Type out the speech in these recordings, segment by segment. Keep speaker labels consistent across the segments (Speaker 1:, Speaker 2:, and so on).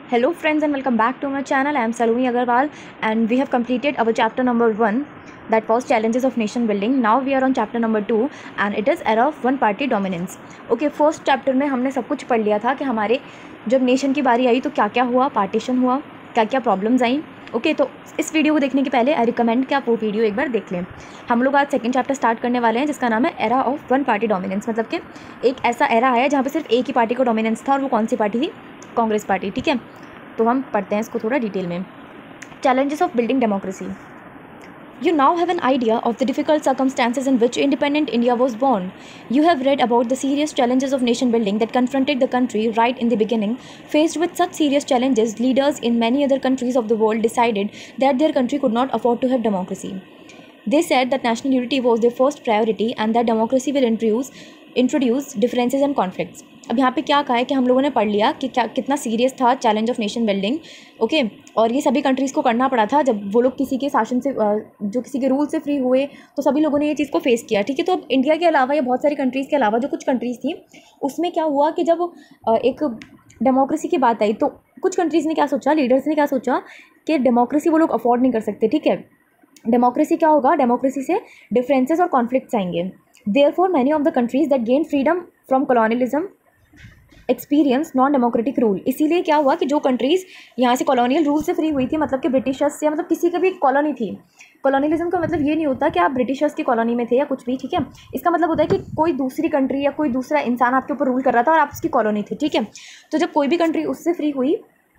Speaker 1: Hello friends and welcome back to my channel. I am Saloni Agarwal and we have completed our chapter number 1, that was challenges of nation building. Now we are on chapter number 2 and it is era of one party dominance. Okay, first chapter में हमने सब कुछ पढ़ लिया था कि हमारे जब नेशन की बारी आई तो क्या क्या हुआ, पार्टीशन हुआ, क्या क्या प्रॉब्लम्स आई. ओके तो इस वीडियो को देखने के पहले आई रिकमेंड कि आप वो वीडियो एक बार देख लें. हम लोग आज सेकंड चैप्टर स्टार्ट करने वाले हैं जिसका नाम है era of one party dominance. मतलब कि एक ऐसा एरा है जहाँ पे सिर्फ एक ही पार्टी को डोमिनेंस था और वो कौन सी पार्टी थी? कांग्रेस पार्टी. ठीक है, तो हम पढ़ते हैं इसको थोड़ा डिटेल में. Challenges of building democracy. You now have an idea of the difficult circumstances in which independent India was born. You have read about the serious challenges of nation building that confronted the country right in the beginning. Faced with such serious challenges, leaders in many other countries of the world decided that their country could not afford to have democracy. They said that national unity was their first priority and that democracy will introduce differences and conflicts. अब यहाँ पे क्या कहा है कि हम लोगों ने पढ़ लिया कि क्या कितना सीरियस था challenge of nation building. Okay, और ये सभी कंट्रीज़ को करना पड़ा था जब वो लोग किसी के शासन से जो किसी के रूल से फ्री हुए तो सभी लोगों ने ये चीज़ को फेस किया. ठीक है, तो अब इंडिया के अलावा या बहुत सारी कंट्रीज़ के अलावा जो कुछ कंट्रीज़ थी उसमें क्या हुआ कि जब एक डेमोक्रेसी की बात आई तो कुछ कंट्रीज़ ने क्या सोचा, लीडर्स ने क्या सोचा कि डेमोक्रेसी वो लोग अफोर्ड नहीं कर सकते. ठीक है, डेमोक्रेसी क्या होगा, डेमोक्रेसी से डिफरेंसेस और कॉन्फ्लिक्ट्स आएंगे. Therefore many of the countries that gain freedom from colonialism experience non democratic rule. इसीलिए क्या हुआ कि जो कंट्रीज़ यहाँ से कॉलोनियल रूल से फ्री हुई थी, मतलब कि ब्रिटिशर्स से, मतलब किसी का भी कॉलोनी थी. कॉलोनियलिज्म का मतलब ये नहीं होता कि आप ब्रिटिशर्स की कॉलोनी में थे या कुछ भी. ठीक है, इसका मतलब होता है कि कोई दूसरी कंट्री या कोई दूसरा इंसान आपके ऊपर रूल कर रहा था और आप उसकी कॉलोनी थी. ठीक है, तो जब कोई भी कंट्री उससे फ्री हुई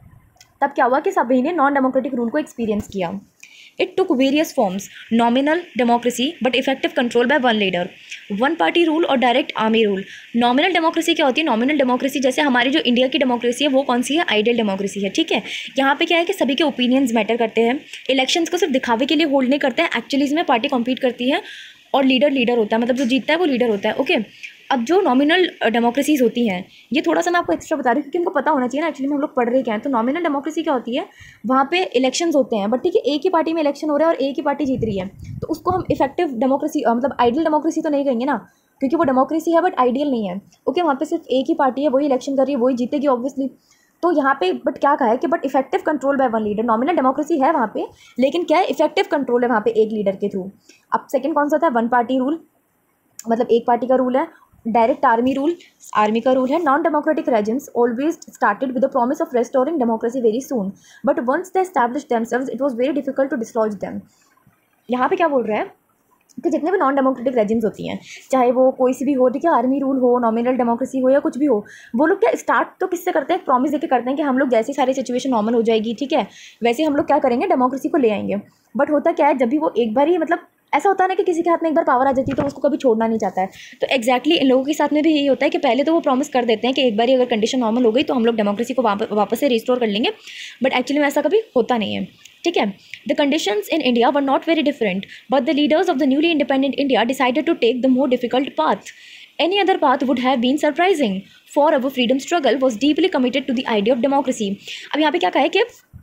Speaker 1: तब क्या हुआ कि सभी ने नॉन डेमोक्रेटिक रूल को एक्सपीरियंस किया. It took various forms: nominal democracy but effective control by one leader, one party rule और direct army rule. Nominal democracy क्या होती है? Nominal democracy जैसे हमारी जो इंडिया की डेमोक्रेसी है वो कौन सी है? आइडियल डेमोक्रेसी है. ठीक है, यहाँ पे क्या है कि सभी के ओपिनियंस मैटर करते हैं. इलेक्शंस को सिर्फ दिखावे के लिए होल्ड नहीं करते हैं, एक्चुअली इसमें पार्टी कॉम्पीट करती है और लीडर होता है, मतलब जो जीतता है वो लीडर होता है. ओके, अब जो नॉमिनल डेमोक्रेसीज होती हैं, ये थोड़ा सा मैं आपको एक्स्ट्रा बता रही हूँ क्योंकि हमको पता होना चाहिए ना एक्चुअली में हम लोग पढ़ रहे क्या हैं. तो नॉमिनल डेमोक्रेसी क्या होती है? वहाँ पे इलेक्शंस होते हैं बट ठीक है एक ही पार्टी में इलेक्शन हो रहा है और एक ही पार्टी जीत रही है, तो उसको हम इफेक्टिव डेमोक्रेसी मतलब आइडियल डेमोक्रेसी तो नहीं कहेंगे ना, क्योंकि वो डेमोक्रेसी है बट आइडियल नहीं है. ओके, वहाँ पे सिर्फ एक ही पार्टी है, वही इलेक्शन कर रही है, वही जीतेगी ऑब्वियसली. तो यहाँ पे बट क्या कहा है कि but effective control by one leader. Nominal democracy है वहाँ पे, लेकिन क्या है, इफेक्टिव कंट्रोल है वहाँ पे एक लीडर के थ्रू. अब सेकंड कौन सा होता है? वन पार्टी रूल, मतलब एक पार्टी का रूल है. डायरेक्ट आर्मी रूल, आर्मी का रूल है. Non democratic regimes always started with the promise of restoring democracy very soon but once they establish themselves it was very difficult to destroy them. यहाँ पे क्या बोल रहे हैं कि जितने भी नॉन डेमोक्रेटिक रेजिम्स होती हैं, चाहे वो कोई सी भी हो, ठीक है, आर्मी रूल हो, नॉमिनल डेमोक्रेसी हो या कुछ भी हो, वो लोग क्या स्टार्ट तो किससे करते हैं? प्रॉमिस देके करते हैं कि हम लोग जैसे सारी सिचुएशन नॉर्मल हो जाएगी, ठीक है, वैसे हम लोग क्या करेंगे, डेमोक्रेसी को ले आएंगे. बट होता क्या है, जब भी वो एक बार ही, मतलब ऐसा होता है ना कि किसी के हाथ में एक बार पावर आ जाती है तो उसको कभी छोड़ना नहीं चाहता है. तो एग्जैक्टली इन लोगों के साथ में भी यही होता है कि पहले तो वो प्रॉमिस कर देते हैं कि एक बार ही अगर कंडीशन नॉर्मल हो गई तो हम लोग डेमोक्रेसी को वापस से रिस्टोर कर लेंगे, बट एक्चुअली में ऐसा कभी होता नहीं है. ठीक है, the conditions in India were not very different but the leaders of the newly independent India decided to take the more difficult path. Any other path would have been surprising, for our freedom struggle was deeply committed to the idea of democracy. अब यहाँ पे क्या कहा है कि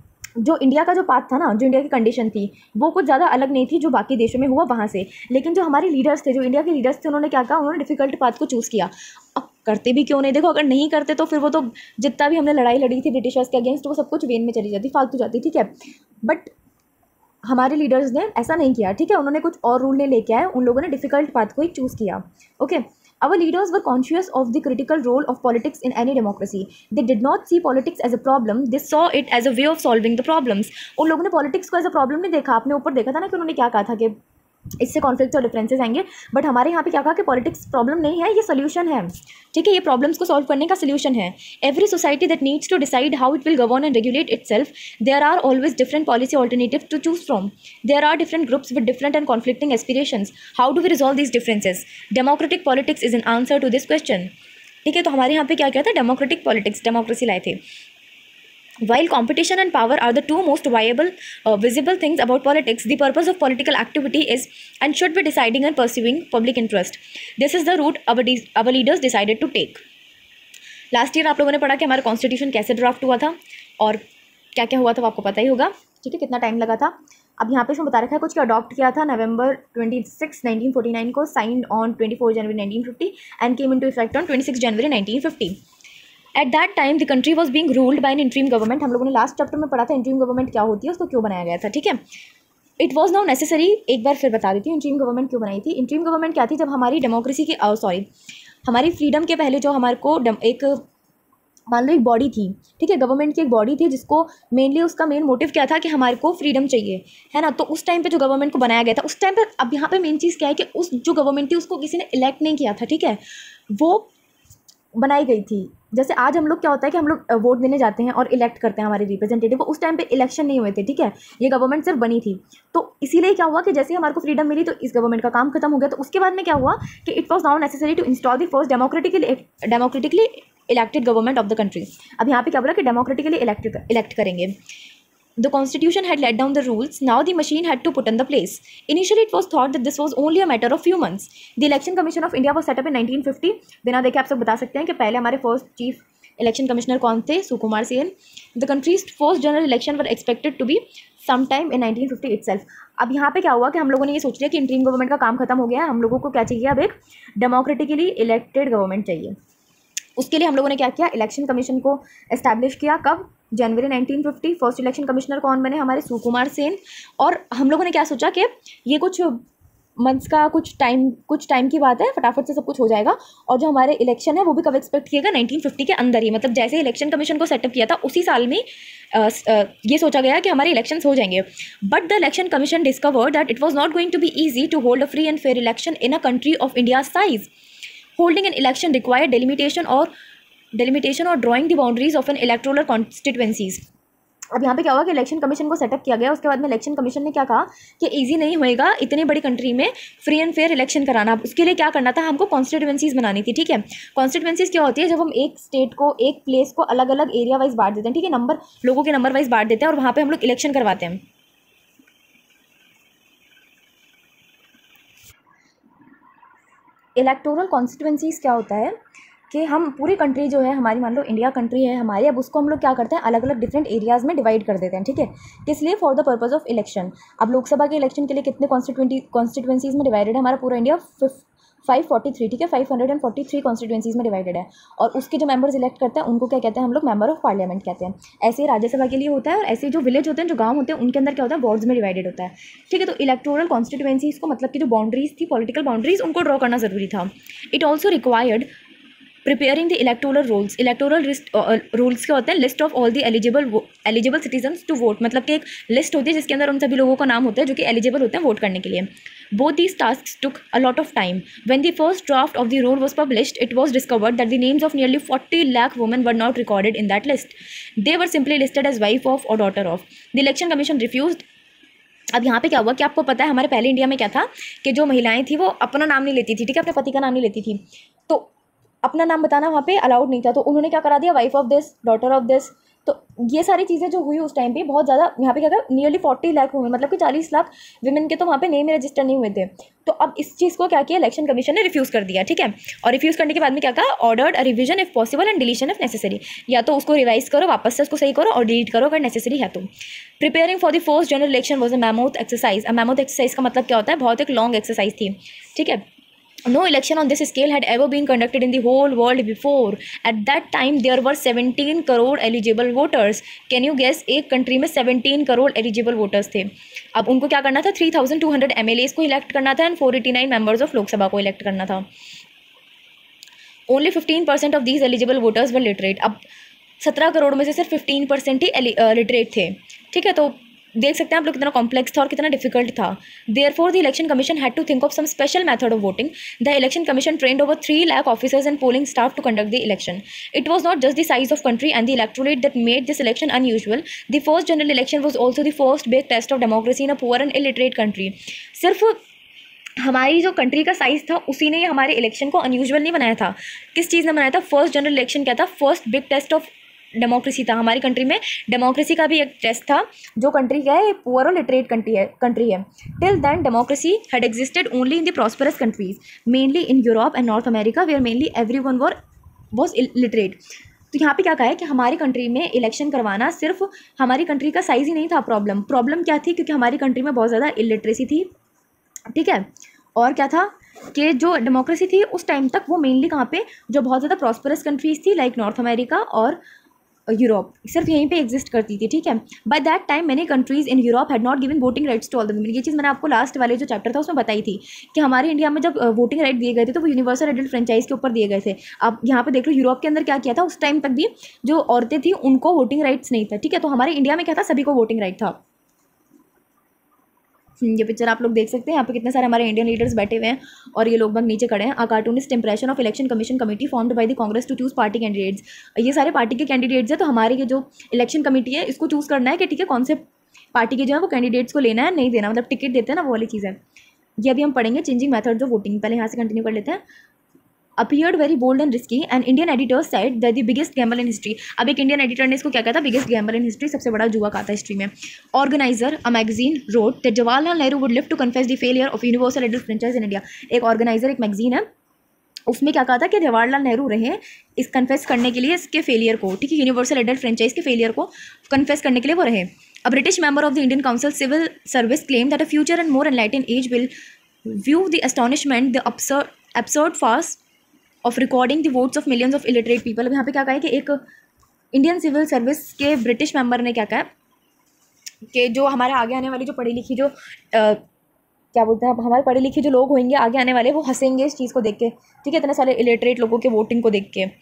Speaker 1: जो India का जो पाथ था ना, जो इंडिया की कंडीशन थी वो कुछ ज़्यादा अलग नहीं थी जो बाकी देशों में हुआ वहाँ से, लेकिन जो हमारे लीडर्स थे, जो इंडिया के लीडर्स थे, उन्होंने क्या कहा, उन्होंने डिफिकल्ट पाथ को चूज़ किया. अब करते भी क्यों नहीं? देखो, अगर नहीं करते तो फिर वो तो जितना भी हमने लड़ाई लड़ी थी ब्रिटिशर्स के अगेंस्ट वो सब कुछ वेन में चली जाती, फालतू जाती. ठीक है, बट हमारे लीडर्स ने ऐसा नहीं किया. ठीक है, उन्होंने कुछ और रूल ने लेके आए, उन लोगों ने डिफिकल्ट पाथ को ही चूज़ किया. Okay, our leaders were conscious of the critical role of politics in any democracy. They did not see politics as a problem, they saw it as a way of solving the problems. उन लोगों ने politics को as a problem नहीं देखा. आपने ऊपर देखा था ना कि उन्होंने क्या कहा था कि इससे कॉन्फ्लिक्ट्स और डिफरेंसेस आएंगे, बट हमारे यहाँ पे क्या कहा कि पॉलिटिक्स प्रॉब्लम नहीं है, ये सोल्यूशन है. ठीक है, ये प्रॉब्लम्स को सॉल्व करने का सोल्यूशन है. Every society that needs to decide how it will govern and regulate itself, there are always different policy alternative to choose from. There are different groups with different and conflicting aspirations. How do we resolve these differences? Democratic politics is an answer to this question. ठीक है, तो हमारे यहाँ पे क्या था? Democratic politics, democracy लाए थे. While competition and power are the two most viable, visible things about politics, the purpose of political activity is and should be deciding and pursuing public interest. This is the route our leaders decided to take. Last year आप लोगों ने पढ़ा कि हमारा constitution कैसे draft हुआ था और क्या क्या हुआ था, आपको पता ही होगा. ठीक है, कितना टाइम लगा था. अब यहाँ पे इसमें बता रखा है कुछ क्या अडॉप्ट किया था नवंबर 26, 1949 को, signed on 24 January 1950 and came into effect on 26 January 1950. At that time the country was being ruled by an interim government. हम लोगों ने लास्ट चैप्टर में पढ़ा था इंटरिम गवर्नमेंट क्या होती है, उसको क्यों बनाया गया था, ठीक है। इट वॉज नाउ नेसेसरी, एक बार फिर बता देती हूँ इंटरिम गवर्नमेंट क्यों बनाई थी। इंटरिम गवर्नमेंट क्या थी, जब हमारी डेमोक्रेसी की सॉरी हमारी फ्रीडम के पहले जो हमारे को एक मान लो एक बॉडी थी, ठीक है, गवर्नमेंट की एक बॉडी थी जिसको मेनली उसका मेन मोटिव क्या था कि हमारे को फ्रीडम चाहिए, है ना। तो उस टाइम पे जो गवर्नमेंट को बनाया गया था उस टाइम पे, अब यहाँ पे मेन चीज़ क्या है कि उस जो गवर्नमेंट थी उसको किसी ने इलेक्ट नहीं किया था, ठीक है, वो बनाई गई थी। जैसे आज हम लोग क्या होता है कि हम लोग वोट देने जाते हैं और इलेक्ट करते हैं हमारे रिप्रेजेंटेटिव, उस टाइम पे इलेक्शन नहीं हुए थे, ठीक है, ये गवर्नमेंट सिर्फ बनी थी। तो इसीलिए क्या हुआ कि जैसे हमारे को फ्रीडम मिली तो इस गवर्नमेंट का काम खत्म हो गया। तो उसके बाद में क्या हुआ कि it was now necessary to install the first democratically elected government of the country. अब यहाँ पे क्या बोला कि डेमोक्रेटिकली इलेक्ट करेंगे। The constitution had laid down the rules, now the machine had to put in the place. Initially it was thought that this was only a matter of few months. The Election Commission of India was set up in 1950. बिना देखे आप सब बता सकते हैं कि पहले हमारे फर्स्ट चीफ इलेक्शन कमिश्नर कौन थे, Sukumar Sen. The country's first general election were expected to be sometime in 1950 itself. अब यहाँ पे क्या हुआ कि हम लोगों ने ये सोच लिया कि इंटरिम गवर्नमेंट का काम खत्म हो गया है, हम लोगों को क्या चाहिए, अब एक डेमोक्रेटिकली इलेक्टेड गवर्नमेंट चाहिए। उसके लिए हम लोगों ने क्या किया, इलेक्शन कमीशन को एस्टैब्लिश किया। कब, जनवरी 1950। फर्स्ट इलेक्शन कमिश्नर कौन बने, हमारे सुकुमार सेन। और हम लोगों ने क्या सोचा कि ये कुछ मंथ्स का कुछ टाइम की बात है, फटाफट से सब कुछ हो जाएगा। और जो हमारे इलेक्शन है वो भी कब एक्सपेक्ट किएगा, 1950 के अंदर ही, मतलब जैसे इलेक्शन कमीशन को सेटअप किया था उसी साल में ये सोचा गया कि हमारे इलेक्शंस हो जाएंगे। But the election commission discovered that it was not going to be easy to hold a free and fair election in a country of India size. Holding an election required delimitation or drawing the boundaries of an electoral constituencies. अब यहाँ पे क्या हुआ कि election commission को setup किया गया। उसके बाद में इलेक्शन कमीशन ने क्या कहा कि इजी नहीं होएगा इतनी बड़ी कंट्री में फ्री एंड फेयर इलेक्शन कराना। उसके लिए क्या करना था, हमको कॉन्स्टिट्यूएंसीज बनानी थी, ठीक है। कॉन्स्टिट्यूएंसीज क्या होती है, जब हम एक स्टेट को, एक प्लेस को अलग अलग एरिया वाइज बांट देते हैं, ठीक है, लोगों के नंबर वाइज बांट देते हैं और वहाँ पर हम लोग इलेक्शन करवाते हैं। इलेक्टोरल कॉन्स्टिट्यूएंसीज क्या होता है कि हम पूरी कंट्री जो है हमारी, मान लो इंडिया कंट्री है हमारी, अब उसको हम लोग क्या करते हैं, अलग अलग डिफरेंट एरियाज़ में डिवाइड कर देते हैं, ठीक है, किस लिए, for the purpose of election. अब लोकसभा के इलेक्शन के लिए कितने कॉन्स्टिट्यूएंसीज में डिवाइडेड है हमारा पूरा इंडिया, 543, ठीक है, 543 कॉन्स्टिट्यूएंसीज में डिवाइडेड है। और उसके जो मेंबर्स इलेक्ट करते हैं उनको क्या कहते हैं हम लोग, मेंबर ऑफ पार्लियामेंट कहते हैं। ऐसे ही राज्यसभा के लिए होता है, और ऐसे जो विलेज होते हैं, जो गांव होते हैं, उनके अंदर क्या होता है, वार्ड्स में डिवाइडेड होता है, ठीक है। तो इलेक्टोरल कॉन्स्टिट्यूएंसीज को मतलब कि जो बाउंड्रीज थी, पॉलिटिकल बाउंड्रीज, उनको ड्रॉ करना जरूरी था। It also required preparing the electoral rules. Electoral rules क्या होते हैं, list of all the eligible citizens to vote, मतलब कि एक लिस्ट होती है जिसके अंदर उन सभी लोगों का नाम होता है जो कि एलिजिबल होते हैं वोट करने के लिए। Both these tasks took a lot of time. When the first draft of the rule was published, it was discovered that the names of nearly 40 lakh women were not recorded in that list. They were simply listed as wife of or daughter of. The Election Commission refused. अब यहाँ पे क्या हुआ कि आपको पता है हमारे पहले इंडिया में क्या था कि जो महिलाएं थी वो अपना नाम नहीं लेती थी, ठीक है, अपने पति का नाम नहीं लेती थी, तो अपना नाम बताना वहाँ पे अलाउड नहीं था। तो उन्होंने क्या करा दिया, wife of this, daughter of this. तो ये सारी चीज़ें जो हुई उस टाइम पे बहुत ज़्यादा, यहाँ पे क्या था, नियरली 40 लाख हुए, मतलब कि 40 लाख विमेन के तो वहाँ पे नेम रजिस्टर नहीं हुए थे। तो अब इस चीज़ को क्या किया, इलेक्शन कमीशन ने रिफ्यूज़ कर दिया, ठीक है। और रिफ्यूज़ करने के बाद में क्या कहा, ordered a revision if possible and deletion if necessary. या तो उसको रिवाइज करो, वापस से उसको सही करो, और डिलीट करो अगर नेसेसरी है तो। Preparing for the first general election was a mammoth exercise. Mammoth exercise का मतलब क्या होता है, बहुत एक लॉन्ग एक्सरसाइज थी, ठीक है। No election on this scale had ever been conducted in the whole world before. At that time, there were 17 crore eligible voters. Can you guess? एक कंट्री में 17 करोड़ एलिजिबल वोटर्स थे। अब उनको क्या करना था, 3200 MLAs को इलेक्ट करना था एंड 489 मेंबर्स ऑफ लोकसभा को इलेक्ट करना था। Only 15% of these eligible voters were literate. अब 17 करोड़ में से सिर्फ 15% ही लिटरेट थे, ठीक है। तो देख सकते हैं आप लोग कितना कॉम्प्लेक्स था और कितना डिफिकल्ट था। Therefore, the election commission had to think of some special method of voting. The election commission trained over 3 lakh officers and polling staff to conduct the election. It was not just the size of country and the electorate that made this election unusual. The first general election was also the first big test of democracy in a poor and illiterate country. सिर्फ हमारी जो country का size था उसी ने हमारे election को unusual नहीं बनाया था। किस चीज़ ने बनाया था, फर्स्ट जनरल इलेक्शन क्या था, first big test of democracy था। हमारी कंट्री में डेमोक्रेसी का भी एक टेस्ट था। जो कंट्री क्या है, पुअर और लिटरेट कंट्री है। Till then democracy had existed only in the prosperous countries, mainly in Europe and North America, where mainly everyone was literate. तो यहाँ पे क्या कहा है कि हमारी कंट्री में इलेक्शन करवाना सिर्फ हमारी कंट्री का साइज़ ही नहीं था प्रॉब्लम क्या थी, क्योंकि हमारी कंट्री में बहुत ज़्यादा इलिटरेसी थी, ठीक है। और क्या था कि जो डेमोक्रेसी थी उस टाइम तक वो मेनली कहाँ पे, जो बहुत ज़्यादा प्रॉस्परस कंट्रीज़ थी लाइक नॉर्थ अमेरिका और यूरोप, सिर्फ यहीं पे एग्जिस्ट करती थी, ठीक है। By that time many countries in Europe had not given voting rights to all the women. ये चीज़ मैंने आपको लास्ट वाले जो चैप्टर था उसमें बताई थी कि हमारे इंडिया में जब वोटिंग राइट दिए गए थे तो वो यूनिवर्सल एडल्ट फ्रेंचाइज के ऊपर दिए गए थे। आप यहाँ पे देख लो यूरोप के अंदर क्या किया था, उस टाइम तक भी जो औरतें थी उनको वोटिंग राइट्स नहीं था, ठीक है। तो हमारे इंडिया में क्या था, सभी को वोटिंग राइट था। ये पिक्चर आप लोग देख सकते हैं, यहाँ पे कितने सारे हमारे इंडियन लीडर्स बैठे हुए हैं और ये लोग बाग नीचे खड़े हैं। A cartoonist impression of election commission committee formed by the Congress to choose party candidates. ये सारे पार्टी के कैंडिडेट्स हैं, तो हमारी ये जो इलेक्शन कमेटी है इसको चूज़ करना है कि ठीक है कौन से पार्टी के जो है वो कैंडिडेट्स को लेना है नहीं देना, मतलब टिकट देते हैं ना, वो वाली चीज़ है। ये अभी हम पढ़ेंगे चेंजिंग मेथड्स ऑफ वोटिंग। पहले यहाँ से कंटिन्यू कर लेते हैं। appeared very bold and risky and Indian editors said that the biggest gamble in history। अब एक इंडियन एडिटर ने इसको क्या कहा था, बिगेस्ट गैम्बल इन हिस्ट्री, सबसे बड़ा जुआ कहा था हिस्ट्री में। Organiser a magazine wrote that Jawaharlal Nehru would live to confess the failure of universal adult franchise in India. एक ऑर्गेनाइजर, एक मैगजीन है, उसमें क्या कहा था कि जवाहरलाल नेहरू रहे इस कन्फेस करने के लिए इसके फेलियर को, ठीक है, यूनिवर्सल एडल्ट फ्रेंचाइज के फेलियर को कन्फेस करने के लिए वो रहे। A British member of the Indian council civil service claim that a future and more enlightened age will view the astonishment the absurd फास्ट of recording the votes of millions of illiterate people. अब यहाँ पे क्या कहा है कि एक Indian civil service के ब्रिटिश मेंबर ने क्या कहा है कि जो हमारे आगे आने वाली जो पढ़ी लिखी जो क्या बोलते हैं, हमारे पढ़े लिखे जो लोग होंगे आगे आने वाले, वो हंसेंगे इस चीज़ को देख के, ठीक है, इतने सारे इलिटरेट लोगों के वोटिंग को देख के।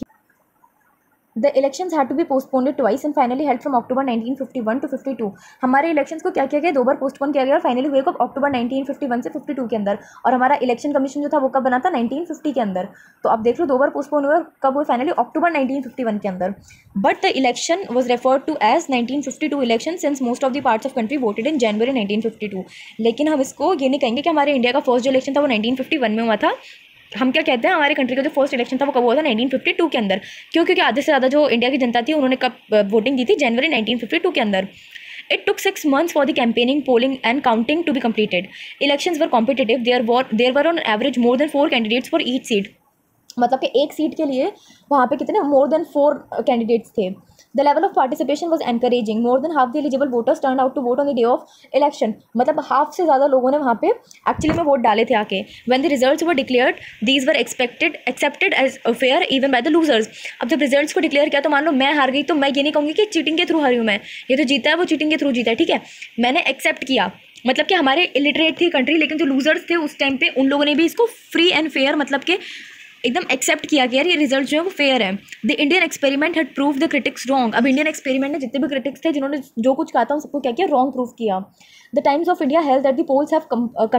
Speaker 1: The elections had to be postponed twice and finally held from October 1951 to 52। हमारे इलेक्शंस को क्या किया गया, 2 बार पोस्टपोन किया गया और फाइनली हुए कब, अक्टूबर 1951 से 52 के अंदर। और हमारा इलेक्शन कमीशन जो था वो कब बना था, 1950 के अंदर। तो अब देख लो 2 बार पोस्टपोन हुए और कब हुए, फाइनली अक्टूबर 1951 के अंदर। But the election was referred to as 1952 election since most of the parts of country voted in January 1952। लेकिन हम इसको ये नहीं कहेंगे कि हमारे इंडिया का फर्स्ट जो इलेक्शन था वो 1951 में हुआ था। हम क्या कहते हैं, हमारे कंट्री का जो फर्स्ट इलेक्शन था वो कब हुआ था, 1952 के अंदर। क्यों, क्योंकि आधे से ज़्यादा जो इंडिया की जनता थी उन्होंने कब वोटिंग दी थी, जनवरी 1952 के अंदर। It took 6 months for the campaigning, polling and counting to be completed. Elections were competitive. There were on average more than 4 candidates for each seat. मतलब कि एक सीट के लिए वहाँ पे कितने, मोर देन 4 कैंडिडेट्स थे। The level of participation was encouraging. More than half the eligible voters turn out to vote on the day of election. मतलब हाफ से ज़्यादा लोगों ने वहाँ पे एक्चुअली में वोट डाले थे आके। When the results were declared these were accepted as fair even by the losers. अब जब रिजल्ट्स को डिक्लेयर किया तो मान लो मैं हार गई, तो मैं ये नहीं कहूँगी कि चीटिंग के थ्रू हारी हूँ मैं, ये तो जीता है वो चीटिंग के थ्रू जीता है, ठीक है, मैंने एक्सेप्ट किया। मतलब कि हमारे इलिटरेट थी कंट्री, लेकिन जो लूजर्स थे उस टाइम पे उन लोगों ने भी इसको फ्री एंड फेयर मतलब कि एकदम एक्सेप्ट किया कि यार ये रिजल्ट जो है वो फेयर है। The Indian experiment had prove the critics wrong. अब इंडियन एक्सपेरिमेंट ने जितने भी क्रिटिक्स थे जिन्होंने जो कुछ कहा था उन सबको क्या किया, रॉन्ग प्रूव किया। The Times of India held that the polls have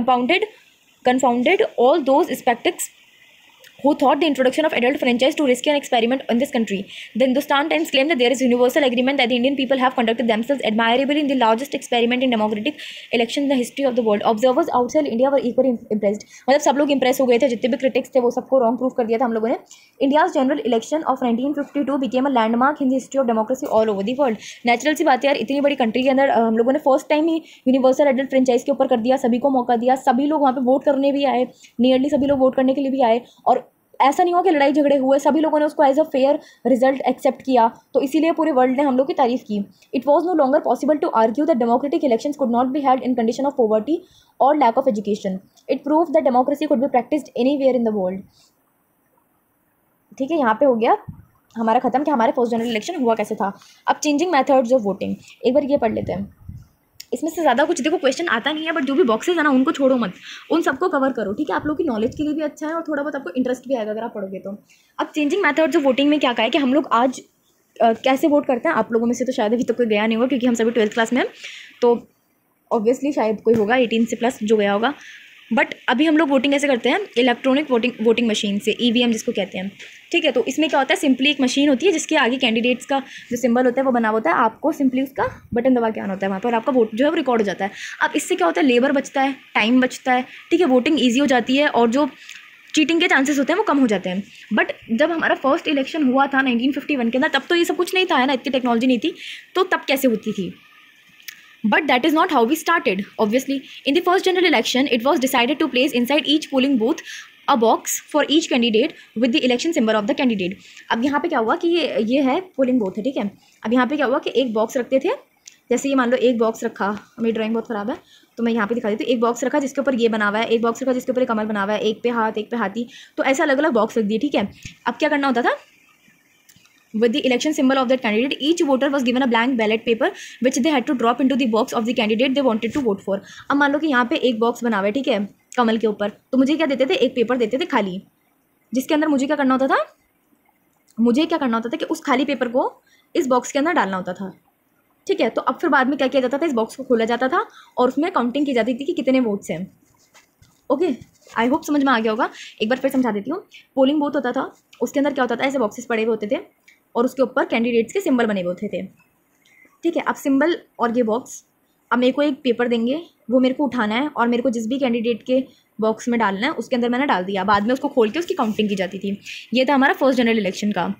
Speaker 1: confounded all those skeptics who thought the introduction of adult franchise to risk an experiment in this country. The Hindustan Times claimed that there is universal agreement that the Indian people have conducted themselves admirably in the largest experiment in democratic election in the history of the world. Observers outside India were equally impressed. मतलब सब लोग impress हो गए थे, जितने भी critics थे वो सबको wrong proof कर दिया था हम लोगों ने। India's general election of 1952 became a landmark in the history of democracy all over the world. Natural सी बात है यार, इतनी बड़ी country के अंदर हम लोगों ने first time ही universal adult franchise के ऊपर कर दिया, सभी को मौका दिया, सभी लोग वहाँ पे वोट करने भी आए, नियरली सभी लोग वोट करने के लिए भी आए, और ऐसा नहीं हुआ कि लड़ाई झगड़े हुए, सभी लोगों ने उसको as a fair result accept किया। तो इसीलिए पूरे वर्ल्ड ने हम लोग की तारीफ की। It was no longer possible to argue that democratic elections could not be held in condition of poverty और lack of education. It prove that democracy could be practised anywhere in the world. ठीक है, यहाँ पे हो गया हमारा खत्म कि हमारे फर्स्ट जनरल इलेक्शन हुआ कैसे था। अब चेंजिंग मेथड्स ऑफ वोटिंग एक बार ये पढ़ लेते हैं। इसमें से ज़्यादा कुछ देखो क्वेश्चन आता नहीं है, बट जो भी बॉक्सेस है ना उनको छोड़ो मत, उन सबको कवर करो, ठीक है। आप लोगों की नॉलेज के लिए भी अच्छा है और थोड़ा बहुत आपको इंटरेस्ट भी आएगा अगर आप पढ़ोगे तो। अब चेंजिंग मेथड्स ऑफ वोटिंग में क्या कहा है कि हम लोग आज कैसे वोट करते हैं। आप लोगों में से तो शायद अभी तक कोई गया नहीं होगा क्योंकि हम सभी 12th क्लास में हैं, तो ऑब्वियसली शायद कोई होगा 18 से प्लस जो गया होगा। बट अभी हम लोग वोटिंग कैसे करते हैं, इलेक्ट्रॉनिक वोटिंग मशीन से, EVM जिसको कहते हैं, ठीक है। तो इसमें क्या होता है, सिंपली एक मशीन होती है जिसके आगे कैंडिडेट्स का जो सिंबल होता है वो बना होता है, आपको सिंपली उसका बटन दबा के आना होता है वहाँ पर और आपका वोट जो है वो रिकॉर्ड हो जाता है। अब इससे क्या होता है, लेबर बचता है, टाइम बचता है, ठीक है, वोटिंग ईजी हो जाती है और जो चीटिंग के चांसेस होते हैं वो कम हो जाते हैं। बट जब हमारा फर्स्ट इलेक्शन हुआ था 1951 के अंदर, तब तो ये सब कुछ नहीं था, है ना, इतनी टेक्नोलॉजी नहीं थी, तो तब कैसे होती थी। But that is not how we started. Obviously, in the first general election, it was decided to place inside each polling booth a box for each candidate with the election symbol of the candidate. अब यहाँ पे क्या हुआ कि ये है polling booth है, ठीक है। अब यहाँ पे क्या हुआ कि एक बॉक्स रखते थे, जैसे ये मान लो एक बॉक्स रखा, मेरी ड्राइंग बहुत ख़राब है, तो मैं यहाँ पे दिखा देती हूँ। एक बॉक्स रखा जिसके ऊपर ये बना हुआ है, एक बॉक्स रखा जिसके ऊपर कमल बना हुआ है, एक पे हाथ, एक पे हाथी, तो ऐसे अलग अलग बॉक्स रख दिए, ठीक है। अब क्या करना होता था, with the election symbol of that candidate, each voter was given a blank ballot paper which they had to drop into the box of the candidate they wanted to vote for. अब मान लो कि यहाँ पे एक box बना हुआ है, ठीक है, कमल के ऊपर, तो मुझे क्या देते थे, एक पेपर देते थे खाली, जिसके अंदर मुझे क्या करना होता था, मुझे क्या करना होता था कि उस खाली पेपर को इस बॉक्स के अंदर डालना होता था, ठीक है। तो अब फिर बाद में क्या किया जाता था, इस बॉक्स को खोला जाता था और उसमें काउंटिंग की जाती थी कि कितने वोट्स हैं। ओके, आई होप समझ में आ गया होगा। एक बार फिर समझा देती हूँ। पोलिंग बूथ होता था, उसके अंदर क्या होता था, ऐसे बॉक्सेस पड़े हुए होते थे और उसके ऊपर कैंडिडेट्स के सिंबल बने हुए होते थे, ठीक है। अब सिंबल और ये बॉक्स, अब मेरे को एक पेपर देंगे, वो मेरे को उठाना है और मेरे को जिस भी कैंडिडेट के बॉक्स में डालना है उसके अंदर मैंने डाल दिया, बाद में उसको खोल के उसकी काउंटिंग की जाती थी। ये था हमारा फर्स्ट जनरल इलेक्शन का।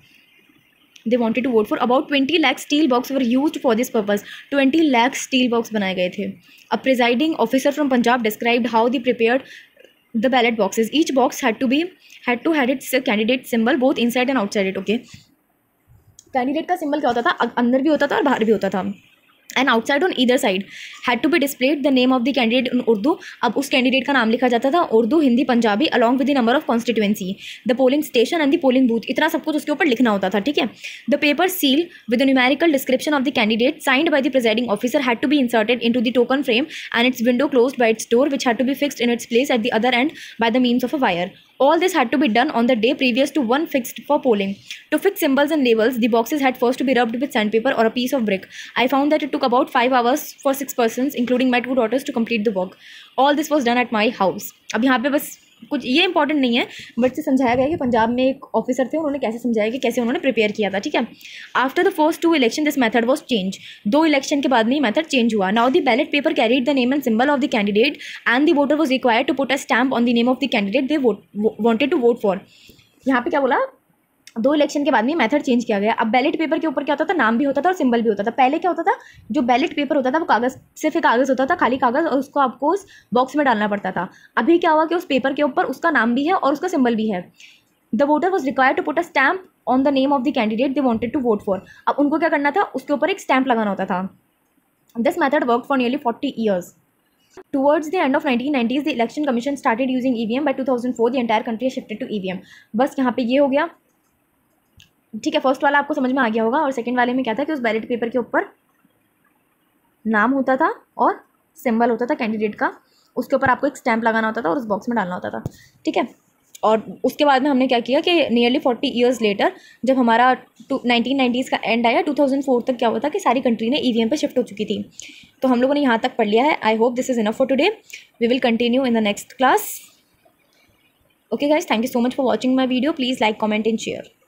Speaker 1: They wanted to vote for about 20 lakh steel box were used for this purpose. 20 lakh steel box बनाए गए थे। A presiding officer from Punjab described how they prepared the ballot boxes. Each box had to had its candidate symbol both inside and outside it. Okay, candidate का symbol क्या होता था, अंदर भी होता था और बाहर भी होता था। And outside on either side had to be displayed the name of the candidate in Urdu. अब उस कैंडिडेट का नाम लिखा जाता था Urdu, Hindi, Punjabi, along with the number of constituency, the polling station and the polling booth. इतना सब कुछ उसके ऊपर लिखना होता था, ठीक है। The paper seal with the numerical description of the candidate signed by the presiding officer had to be inserted into the token frame and its window closed by its door which had to be fixed in its place at the other end by the means of a wire. All this had to be done on the day previous to one fixed for polling. To fix symbols and labels, the boxes had first to be rubbed with sandpaper or a piece of brick. I found that it took about 5 hours for 6 persons, including my 2 daughters, to complete the work. All this was done at my house. अब यहाँ पे बस कुछ ये important नहीं है, but से समझाया गया कि पंजाब में एक ऑफिसर थे, उन्होंने कैसे समझाया कि कैसे उन्होंने प्रिपेयर किया था, ठीक है। After the first 2 election this method was change. 2 election के बाद में ये मेथड चेंज हुआ. Now the ballot paper carried the name and symbol of the candidate and the voter was required to put a stamp on the name of the candidate they wanted to vote for. यहाँ पे क्या बोला, 2 election के बाद में method change किया गया. अब बैलेट पेपर के ऊपर क्या होता था, नाम भी होता था और सिंबल भी होता था. पहले क्या होता था, जो बैलेट पेपर होता था वो कागज़, सिर्फ एक कागज़ होता था, खाली कागज़, और उसको आपको उस बॉक्स में डालना पड़ता था. अभी क्या हुआ कि उस पेपर के ऊपर उसका नाम भी है और उसका सिंबल भी है. The voter was required to put a stamp on the name of the candidate they wanted to vote for. अब उनको क्या करना था, उसके ऊपर एक स्टैम्प लगाना होता था. This method work for nearly 40 years. Towards the end of 1990s, the Election Commission started using EVM. By 2004, the entire country shifted to EVM. बस यहाँ पे ये हो गया, ठीक है. फर्स्ट वाला आपको समझ में आ गया होगा. और सेकंड वाले में क्या था कि उस बैलेट पेपर के ऊपर नाम होता था और सिंबल होता था कैंडिडेट का, उसके ऊपर आपको एक स्टैम्प लगाना होता था और उस बॉक्स में डालना होता था, ठीक है. और उसके बाद में हमने क्या किया कि नियरली 40 ईयर्स लेटर, जब हमारा 1990s का एंड आया, 2004 तक क्या हुआ था कि सारी कंट्री ने EVM पे शिफ्ट हो चुकी थी. तो हम लोगों ने यहाँ तक पढ़ लिया है. I hope this is enough for today. We will continue in the next class. Okay guys, thank you so much for watching my video. Please like, comment and share.